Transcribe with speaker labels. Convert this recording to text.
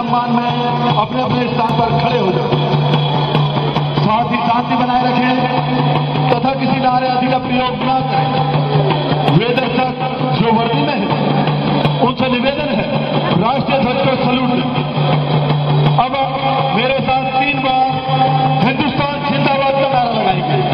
Speaker 1: सम्मान में अपने अपने स्थान पर खड़े हो जाए। साथ ही शांति बनाए रखें तथा किसी नारे आदि का प्रयोग न करें। वेदर्शक जो वर्दी में है उनसे निवेदन है राष्ट्रीय ध्वज को सलूट दें। अब मेरे साथ 3 बार हिंदुस्तान जिंदाबाद का नारा लगाएंगे।